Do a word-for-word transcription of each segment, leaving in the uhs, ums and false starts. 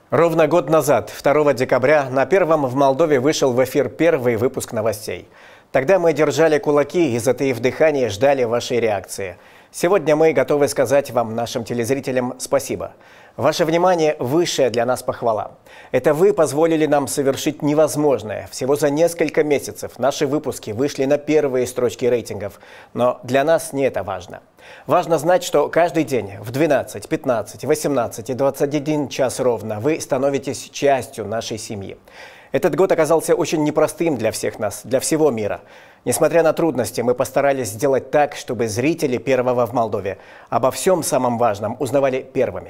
Ровно год назад, второго декабря, на Первом в Молдове вышел в эфир первый выпуск новостей. Тогда мы держали кулаки и, затаив дыхание, ждали вашей реакции. Сегодня мы готовы сказать вам, нашим телезрителям, спасибо. Ваше внимание – высшая для нас похвала. Это вы позволили нам совершить невозможное. Всего за несколько месяцев наши выпуски вышли на первые строчки рейтингов. Но для нас не это важно. Важно знать, что каждый день в двенадцать, пятнадцать, восемнадцать и двадцать один час ровно вы становитесь частью нашей семьи. Этот год оказался очень непростым для всех нас, для всего мира. Несмотря на трудности, мы постарались сделать так, чтобы зрители Первого в Молдове обо всем самом важном узнавали первыми.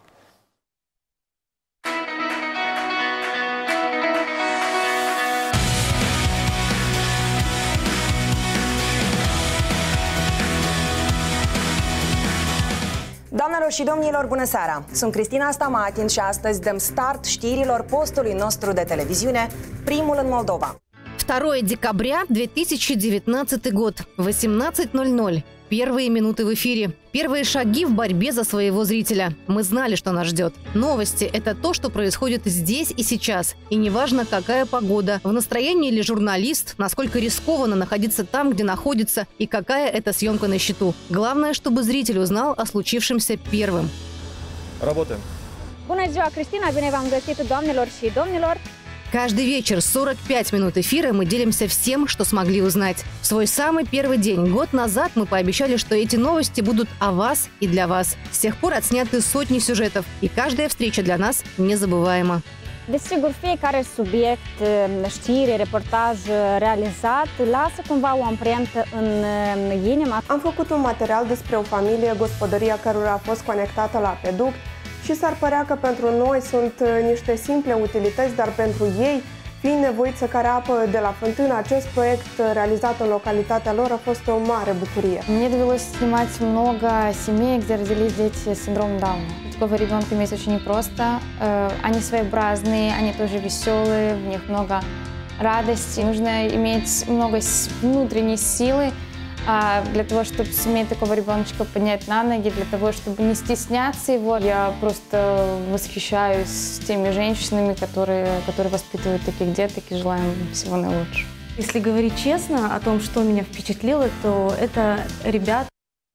Doamnelor și domnilor, bună seara! Sunt Cristina Stamatin și astăzi dăm start știrilor postului nostru de televiziune, primul în Moldova. второе декабря две тысячи девятнадцатый год, восемнадцать ноль ноль. Первые минуты в эфире. Первые шаги в борьбе за своего зрителя. Мы знали, что нас ждет. Новости – это то, что происходит здесь и сейчас. И неважно, какая погода, в настроении ли журналист, насколько рискованно находиться там, где находится, и какая это съемка на счету. Главное, чтобы зритель узнал о случившемся первым. Работаем. Bună ziua, Cristina! Bine v-am găsit, doamnelor și domnilor! Каждый вечер сорок пять минут эфира мы делимся всем, что смогли узнать. В свой самый первый день, год назад, мы пообещали, что эти новости будут о вас и для вас. С тех пор отсняты сотни сюжетов, и каждая встреча для нас незабываема. Desigur, fiecare subiect, știre, reportaj realizat lasă cumva o amprentă în inimă. Am făcut un material despre o familie, gospodăria cărora a fost conectată la peduct, și s-ar părea că pentru noi sunt niște simple utilități, dar pentru ei, fiind nevoiți să care apă de la fântână, acest proiect realizat în localitatea lor a fost o mare bucurie. Мне довелось снимать много семей, где родились дети с синдромом Дауна. Такого ребенка иметь очень непросто. Они своеобразные, они тоже веселые, в них много радости. Нужно иметь много внутренней силы для того, чтобы суметь такого ребеночка поднять на ноги, для того, чтобы не стесняться его. Я просто восхищаюсь теми женщинами, которые, которые воспитывают таких деток, и желаю им всего наилучшего. Если говорить честно о том, что меня впечатлило, то это ребята,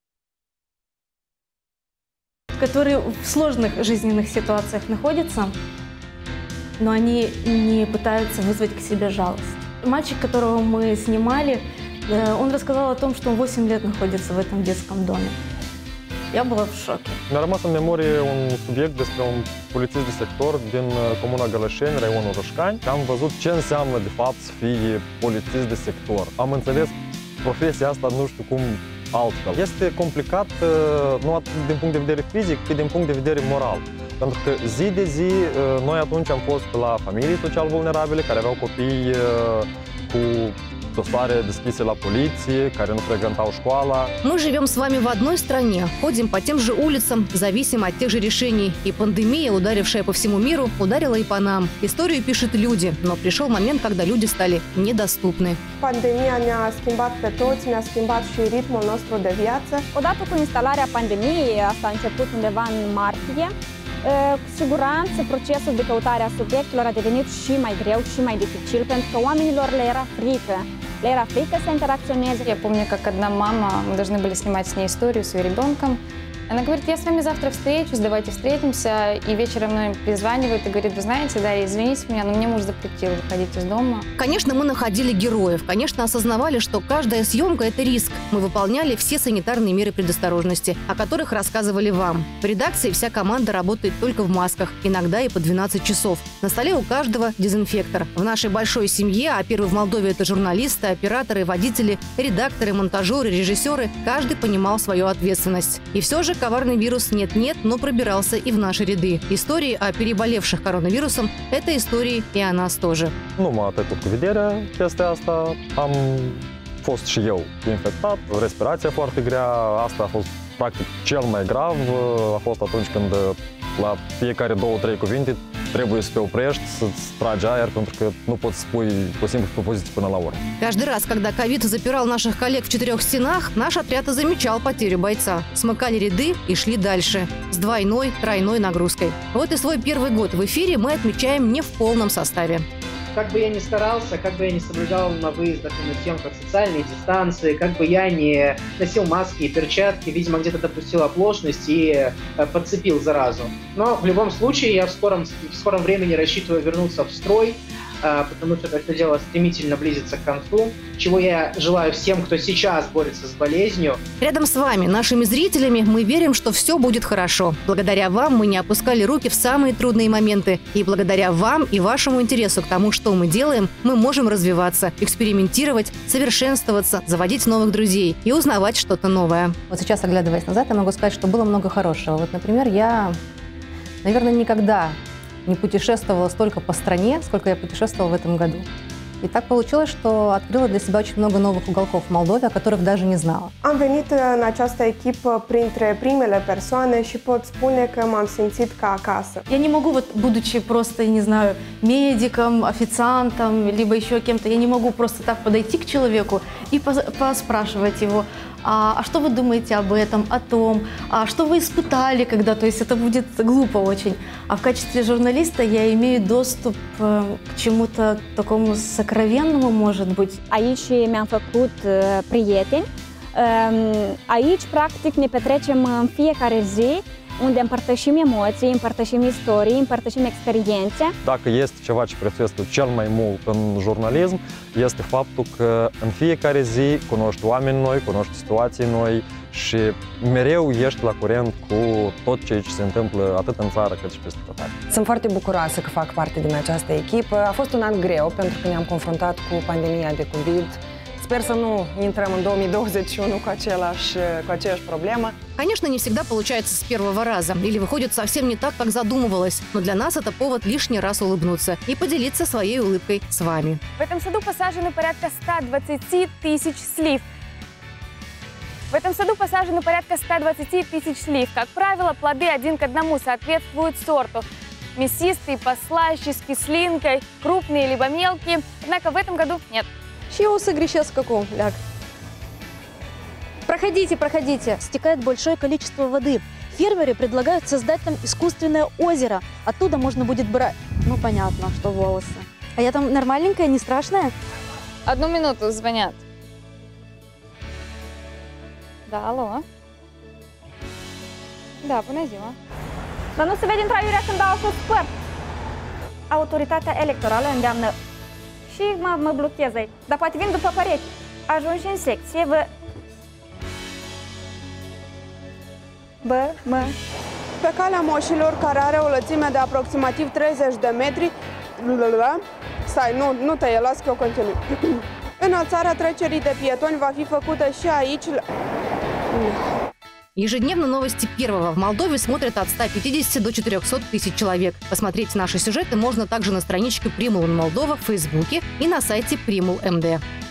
которые в сложных жизненных ситуациях находятся, но они не пытаются вызвать к себе жалость. Мальчик, которого мы снимали, он рассказал о том, что он восемь лет находится в этом детском доме. Я была в șoке. Mi-a rămas în memorie un subiect despre un polițist de sector din comuna Gălășeni, raionul Roșcani. Am văzut ce înseamnă, de fapt, să fii polițist de sector. Am înțeles profesia asta, nu știu cum, altfel. Este complicat nu atât din punct de vedere fizic, cât din punct de vedere moral. Pentru că zi de zi, noi atunci am fost la familii social vulnerabile, care aveau copii cu dosare deschise la poliție, care nu frecventau școala. Мы живем с вами в одной стране, ходим по тем же улицам, зависим от тех же решений. И пандемия, ударившая по всему миру, uдарила и по нам. Историю пишут люди, но пришел момент, когда люди стали недоступны. Pandemia ne-a schimbat pe toți, ne-a schimbat și ritmul nostru de viață. Odată cu instalarea pandemiei, asta a început undeva în martie, cu siguranță procesul de căutare a subiectelor a devenit și mai greu și mai dificil, pentru că oamenilor le era frică. Le era frică să interacționeze. Я помню, как одна мама, мы должны были снимать с ней историю с ее ребенком. Она говорит, я с вами завтра встречусь, давайте встретимся. И вечером мной перезванивает и говорит, вы знаете, Дарья, извините меня, но мне муж запретил выходить из дома. Конечно, мы находили героев. Конечно, осознавали, что каждая съемка – это риск. Мы выполняли все санитарные меры предосторожности, о которых рассказывали вам. В редакции вся команда работает только в масках, иногда и по двенадцать часов. На столе у каждого дезинфектор. В нашей большой семье, а первый в Молдове – это журналисты, операторы, водители, редакторы, монтажеры, режиссеры, каждый понимал свою ответственность. И все же коварный вирус нет-нет, но пробирался и в наши ряды. Истории о переболевших коронавирусом – это истории и о нас тоже. Nu m-a trecut cu vederea chestia asta. Am fost și eu infectat, respirația foarte grea. Asta a fost practic cel mai grav. A fost atunci când la fiecare două, trei cuvinte trebuie să te oprești, să-ți tragi aer, pentru că nu poți spui o simplă propoziție până la urmă. Каждый раз, когда ковид запирал наших коллег в четырех стенах, наш отряд и замечал потерю бойца. Смыкали ряды и шли дальше. С двойной, тройной нагрузкой. Вот и свой первый год в эфире мы отмечаем не в полном составе. Как бы я ни старался, как бы я ни соблюдал на выездах и на съемках социальные дистанции, как бы я ни носил маски и перчатки, видимо, где-то допустил оплошность и э, подцепил заразу. Но в любом случае я в скором, в скором времени рассчитываю вернуться в строй, э, потому что это дело стремительно близится к концу, чего я желаю всем, кто сейчас борется с болезнью. Рядом с вами, нашими зрителями, мы верим, что все будет хорошо. Благодаря вам мы не опускали руки в самые трудные моменты. И благодаря вам и вашему интересу к тому, что мы делаем, мы можем развиваться, экспериментировать, совершенствоваться, заводить новых друзей и узнавать что-то новое. Вот сейчас, оглядываясь назад, я могу сказать, что было много хорошего. Вот, например, я, наверное, никогда не путешествовала столько по стране, сколько я путешествовала в этом году. И так получилось, что открыла для себя очень много новых уголков в Молдове, о которых даже не знала. Am venit în această echipă printre primele persoane și pot spune că m-am simțit ca acasă. Я не могу, вот, будучи просто, не знаю, медиком, официантом, либо еще кем-то, я не могу просто так подойти к человеку и поспрашивать его, а, а что вы думаете об этом, о том, а что вы испытали когда, то есть это будет глупо очень. А в качестве журналиста я имею доступ э, к чему-то такому сокровенному, может быть. Aici mi-am făcut uh, prieteni. Uh, aici, practic, ne petrecem în fiecare zi, unde împărtășim emoții, împărtășim istorii, împărtășim experiențe. Dacă este ceva ce prețuiesc cel mai mult în jurnalism, este faptul că în fiecare zi cunoști oameni noi, cunoști situații noi și mereu ești la curent cu tot ceea ce se întâmplă atât în țară cât și peste tot. Sunt foarte bucuroasă că fac parte din această echipă. A fost un an greu pentru că ne-am confruntat cu pandemia de COVID. Sper să nu intrăm în două mii douăzeci și unu cu, același, cu aceeași problemă. Конечно, не всегда получается с первого раза или выходит совсем не так, как задумывалось. Но для нас это повод лишний раз улыбнуться и поделиться своей улыбкой с вами. В этом саду посажено порядка ста двадцати тысяч слив. В этом саду посажено порядка ста двадцати тысяч слив. Как правило, плоды один к одному соответствуют сорту. Мясистые, послающие, с кислинкой, крупные либо мелкие. Однако в этом году нет. Și eu o să greșesc acum, leac. Проходите, проходите. Стекает большое количество воды. Фермеры предлагают создать там искусственное озеро. Оттуда можно будет брать... Ну, понятно, что волосы. А я там нормальненькая, не страшная? Одну минуту, звонят. Da, alo? Da, bună ziua. Dar nu se vede între aiurea când au fost păr. Autoritatea electorală îndeamnă și mă, mă blochez aici. Dar poate vin după păreți. Ajungi în secție, vă... Bă, mă... Pe calea moșilor, care are o lățime de aproximativ treizeci de metri... Stai, nu, nu tăie, las că eu continui. Înălțarea trecerii de pietoni va fi făcută și aici... Ежедневно новости Первого в Молдове смотрят от ста пятидесяти до четырехсот тысяч человек. Посмотреть наши сюжеты можно также на страничке Примул Молдова в Фейсбуке и на сайте Примул эм дэ.